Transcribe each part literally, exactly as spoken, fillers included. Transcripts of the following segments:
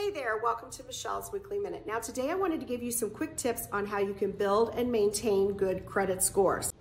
Hey there, welcome to Michelle's Weekly Minute. Now today I wanted to give you some quick tips on how you can build and maintain good credit scores.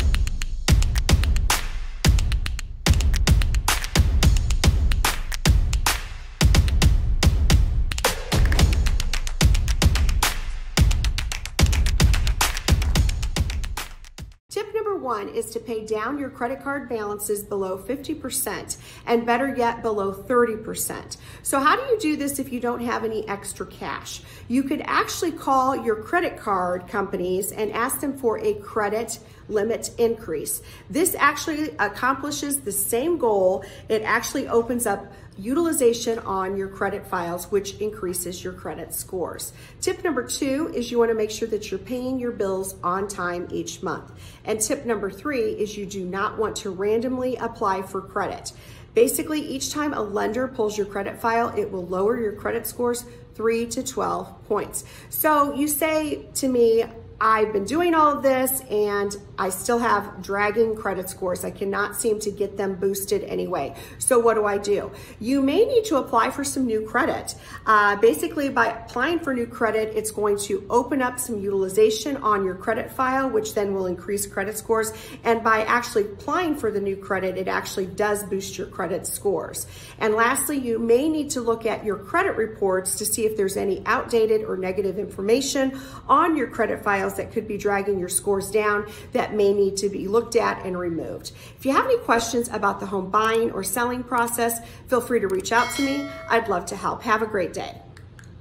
Tip number one is to pay down your credit card balances below fifty percent and better yet below thirty percent. So how do you do this if you don't have any extra cash? You could actually call your credit card companies and ask them for a credit limit increase. This actually accomplishes the same goal. It actually opens up utilization on your credit files, which increases your credit scores. Tip number two is you want to make sure that you're paying your bills on time each month. And tip number three is you do not want to randomly apply for credit. Basically, each time a lender pulls your credit file, it will lower your credit scores three to twelve points. So you say to me, I've been doing all of this and I still have dragging credit scores. I cannot seem to get them boosted anyway. So what do I do? You may need to apply for some new credit. Uh, basically, by applying for new credit, it's going to open up some utilization on your credit file, which then will increase credit scores. And by actually applying for the new credit, it actually does boost your credit scores. And lastly, you may need to look at your credit reports to see if there's any outdated or negative information on your credit files that could be dragging your scores down that may need to be looked at and removed. If you have any questions about the home buying or selling process, feel free to reach out to me. I'd love to help. Have a great day.